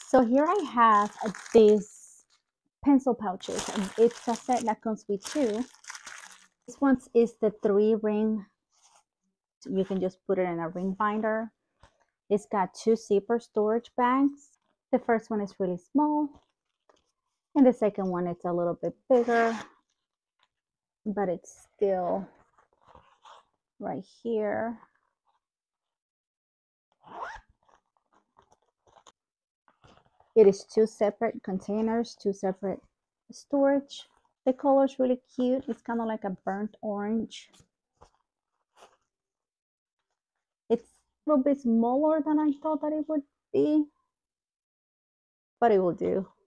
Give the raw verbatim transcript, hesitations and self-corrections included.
So here I have these pencil pouches, and it's a set that comes with two. This one is the three ring. You can just put it in a ring binder. It's got two zipper storage bags. The first one is really small, and the second one is a little bit bigger, but it's still right here. It is two separate containers, two separate storage. The color is really cute. It's kind of like a burnt orange. It's a little bit smaller than I thought that it would be, but it will do.